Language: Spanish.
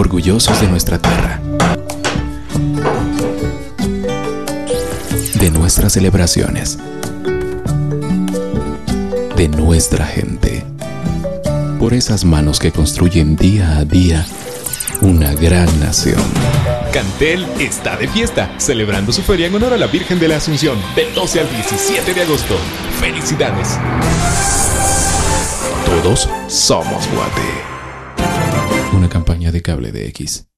orgullosos de nuestra tierra, de nuestras celebraciones, de nuestra gente, por esas manos que construyen día a día una gran nación. Cantel está de fiesta, celebrando su feria en honor a la Virgen de la Asunción, del 12 al 17 de agosto. ¡Felicidades! Todos somos Guate. Una campaña de Cable de X.